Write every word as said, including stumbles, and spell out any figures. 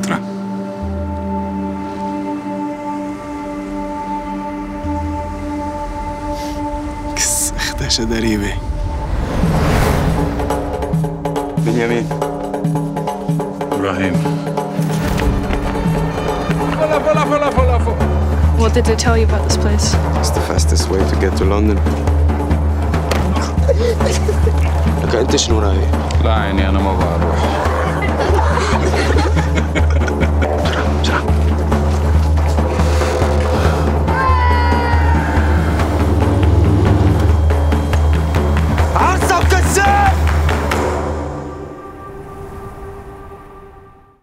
فترة. كس اختشى دريبة. بنيامين. إبراهيم. فلا فلا فلا فلا فلا. What did they tell you about this place? It's the fastest way to get to London. لك أنت شنو رايك؟ لا عيني أنا ما بروح.